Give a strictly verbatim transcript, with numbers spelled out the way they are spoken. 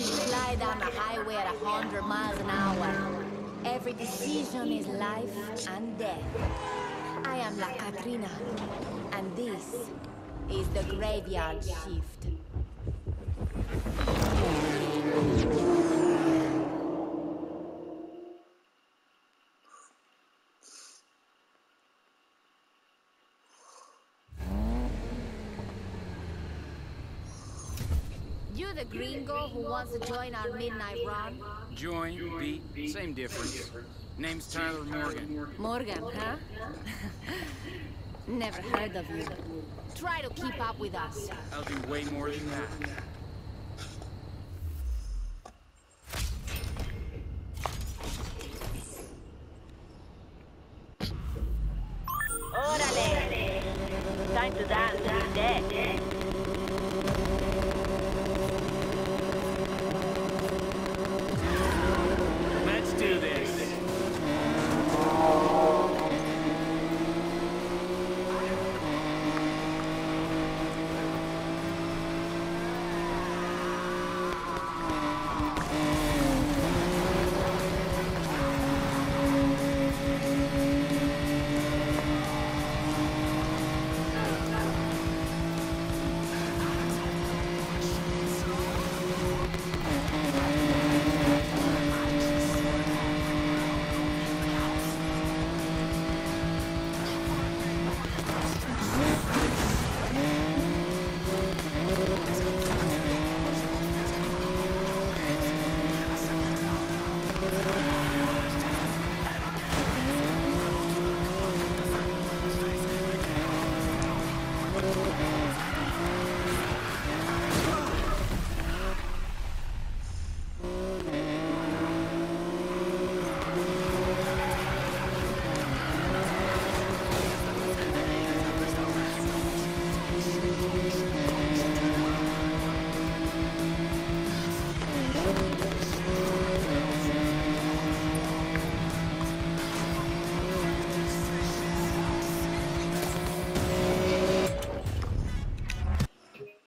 Fly down the highway at a hundred miles an hour. Every decision is life and death. I am La Catrina, and this is the Graveyard Shift. You the gringo who wants to join our midnight run? Join, beat, same difference. Name's Tyler Morgan. Morgan, huh? Never heard of you. Try to keep up with us. I'll do way more than that. Órale! Time to dance to the dead. Let's do this. Thank you.